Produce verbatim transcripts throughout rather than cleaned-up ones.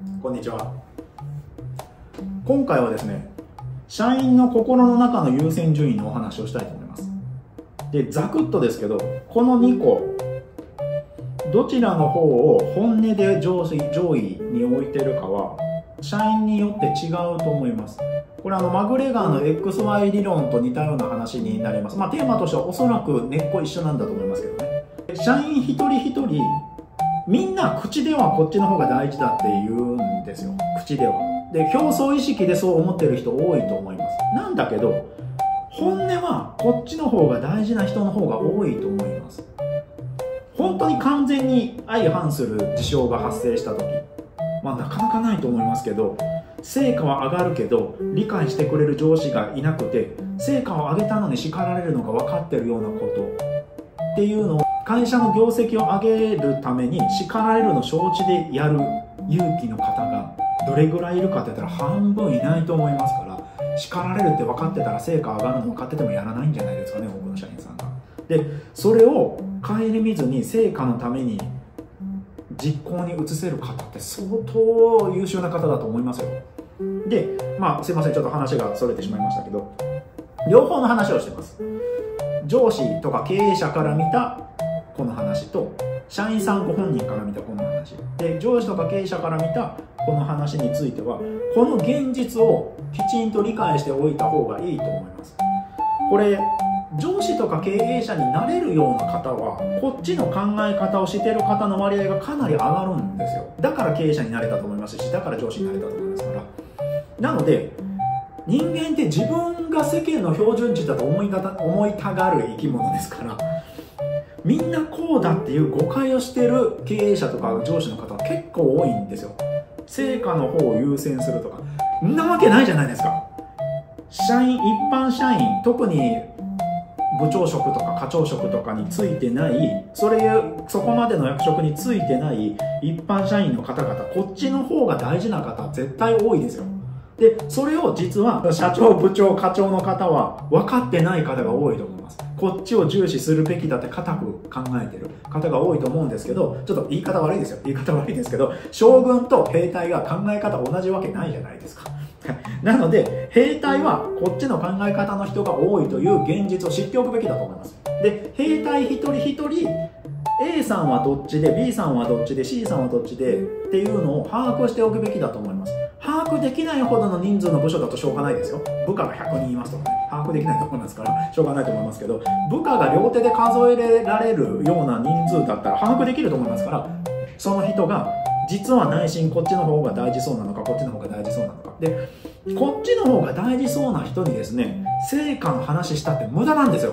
こんにちは。今回はですね、社員の心の中の優先順位のお話をしたいと思います。で、ざくっとですけど、このにこ、どちらの方を本音で上位上位に置いてるかは、社員によって違うと思います。これはあのマグレガーの エックスワイ 理論と似たような話になります。まあテーマとしてはおそらく根っこ一緒なんだと思いますけどね。社員一人一人、みんな口ではこっちの方が大事だって言うんですよ。口では。で、表層意識でそう思ってる人多いと思います。なんだけど、本音はこっちの方が大事な人の方が多いと思います。本当に完全に相反する事象が発生した時、まあなかなかないと思いますけど、成果は上がるけど理解してくれる上司がいなくて、成果を上げたのに叱られるのが分かってるようなことっていうのを、会社の業績を上げるために叱られるのを承知でやる勇気の方がどれぐらいいるかって言ったら半分いないと思いますから、叱られるって分かってたら成果上がるの分かっててもやらないんじゃないですかね、多くの社員さんが。で、それを顧みずに成果のために実行に移せる方って相当優秀な方だと思いますよ。で、まあすいません、ちょっと話がそれてしまいましたけど、両方の話をしてます。上司とか経営者から見たこの話と、社員さんご本人から見たこの話で、上司とか経営者から見たこの話については、この現実をきちんと理解しておいた方がいいと思います。これ上司とか経営者になれるような方は、こっちの考え方をしている方の割合がかなり上がるんですよ。だから経営者になれたと思いますし、だから上司になれたと思いますから。なので人間って自分が世間の標準値だと思いがた思いたがる生き物ですから、みんなこうだっていう誤解をしている経営者とか上司の方は結構多いんですよ。成果の方を優先するとか、んなわけないじゃないですか。社員、一般社員、特に部長職とか課長職とかについてない、それそこまでの役職についてない一般社員の方々、こっちの方が大事な方絶対多いですよ。で、それを実は社長、部長、課長の方は分かってない方が多いと思います。こっちを重視するべきだって固く考えてる方が多いと思うんですけど、ちょっと言い方悪いですよ。言い方悪いですけど、将軍と兵隊が考え方同じわけないじゃないですか。なので、兵隊はこっちの考え方の人が多いという現実を知っておくべきだと思います。で、兵隊一人一人、A さんはどっちで、B さんはどっちで、C さんはどっちでっていうのを把握しておくべきだと思います。把握できないほどの人数の部署だとしょうがないですよ。部下がひゃくにんいますとかね、把握できないと思いますから、しょうがないと思いますけど、部下が両手で数えられるような人数だったら把握できると思いますから、その人が実は内心こっちの方が大事そうなのか、こっちの方が大事そうなのか。で、こっちの方が大事そうな人にですね、成果の話したって無駄なんですよ。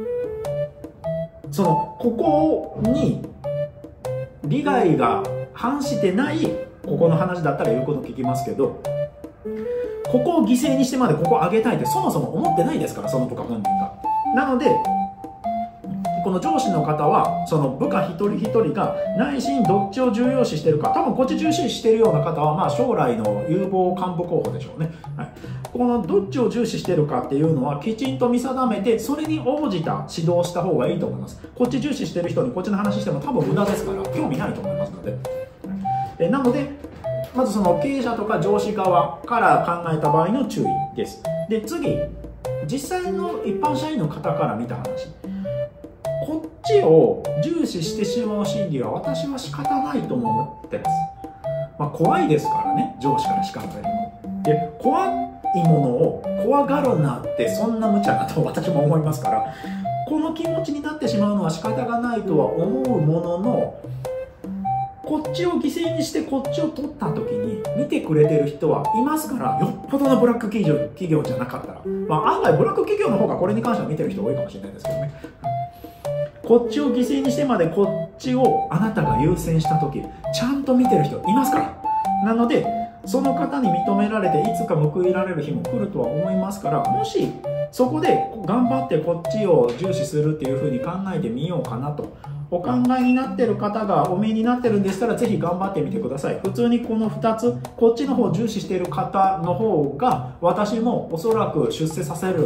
その、ここに利害が反してないここの話だったら言うこと聞きますけど、ここを犠牲にしてまでここを上げたいってそもそも思ってないですから、その部下本人が。なので、この上司の方はその部下一人一人が内心どっちを重要視してるか、多分こっち重視してるような方はまあ将来の有望幹部候補でしょうね、はい、このどっちを重視してるかっていうのはきちんと見定めて、それに応じた指導をした方がいいと思います。こっち重視してる人にこっちの話しても多分無駄ですから、興味ないと思いますので、えなのでまずその経営者とか上司側から考えた場合の注意です。で、次、実際の一般社員の方から見た話、こっちを重視してしまう心理は私は仕方ないとも思ってます。まあ怖いですからね、上司から叱られるの。で、怖いものを怖がるなってそんな無茶だと私も思いますから、この気持ちになってしまうのは仕方がないとは思うものの、こっちを犠牲にしてこっちを取った時に見てくれてる人はいますから、よっぽどのブラック企業、企業じゃなかったら、まあ案外ブラック企業の方がこれに関しては見てる人多いかもしれないですけどね。こっちを犠牲にしてまでこっちをあなたが優先した時、ちゃんと見てる人いますから。なので、その方に認められていつか報いられる日も来るとは思いますから、もしそこで頑張ってこっちを重視するっていうふうに考えてみようかなとお考えになってる方がお見えになってるんでしたら、ぜひ頑張ってみてください。普通にこのふたつ、こっちの方を重視している方の方が私もおそらく出世させる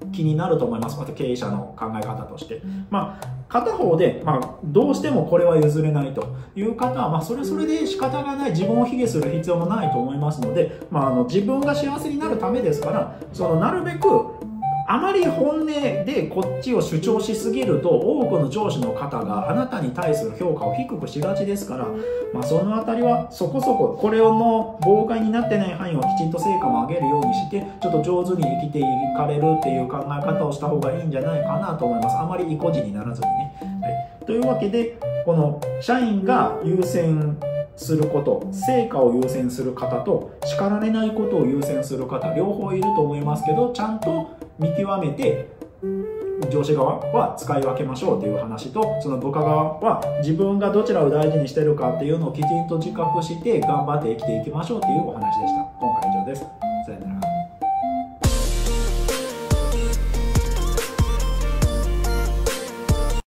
気になると思います。また経営者の考え方として。まあ、片方で、まあ、どうしてもこれは譲れないという方は、まあ、それはそれで仕方がない、自分を卑下する必要もないと思いますので、まあ、あの自分が幸せになるためですから、そのなるべくあまり本音でこっちを主張しすぎると、多くの上司の方があなたに対する評価を低くしがちですから、まあ、そのあたりはそこそこ、これの妨害になってない範囲はきちんと成果も上げるようにして、ちょっと上手に生きていかれるっていう考え方をした方がいいんじゃないかなと思います。あまり意固地にならずにね。はい、というわけで、この社員が優先すること、成果を優先する方と叱られないことを優先する方、両方いると思いますけど、ちゃんと見極めて上司側は使い分けましょうという話と、その部下側は自分がどちらを大事にしてるかっていうのをきちんと自覚して頑張って生きていきましょうというお話でした。今回は以上です。